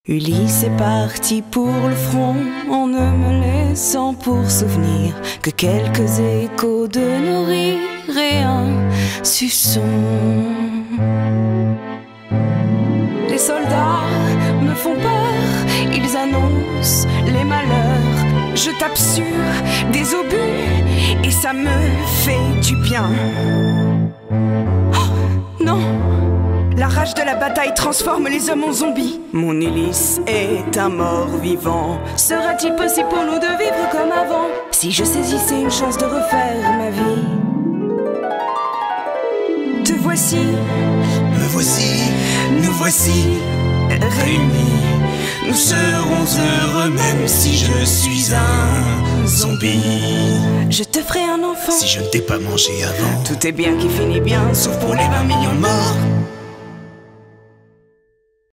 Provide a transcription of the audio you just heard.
Ulysse est parti pour le front en ne me laissant pour souvenir que quelques échos de nos rires et un suçon. Les soldats me font peur, ils annoncent les malheurs. Je tape sur des obus et ça me fait du bien. Oh, non! La rage de la bataille transforme les hommes en zombies. Mon Ulysse est un mort-vivant. Sera-t-il possible pour nous de vivre comme avant, si je saisissais une chance de refaire ma vie? Te voici, me voici, nous voici réunis. Nous serons heureux même si je suis un zombie. Je te ferai un enfant si je ne t'ai pas mangé avant. Tout est bien qui finit bien, sauf pour les 20 millions de morts.